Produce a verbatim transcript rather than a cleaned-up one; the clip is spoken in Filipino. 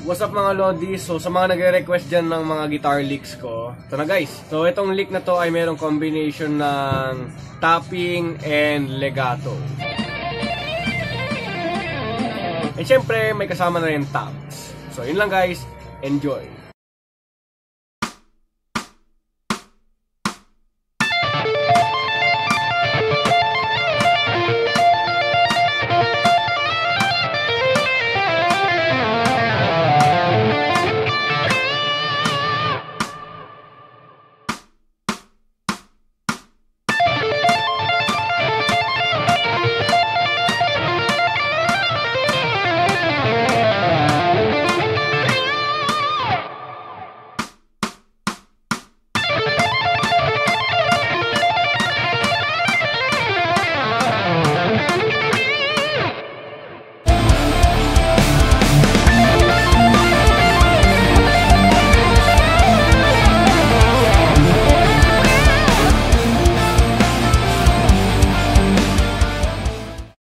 What's up mga Lodi? So sa mga nagre-request dyan ng mga guitar licks ko, ito na guys. So itong lick na to ay mayroong combination ng tapping and legato. And syempre may kasama na rin taps. So yun lang guys, enjoy!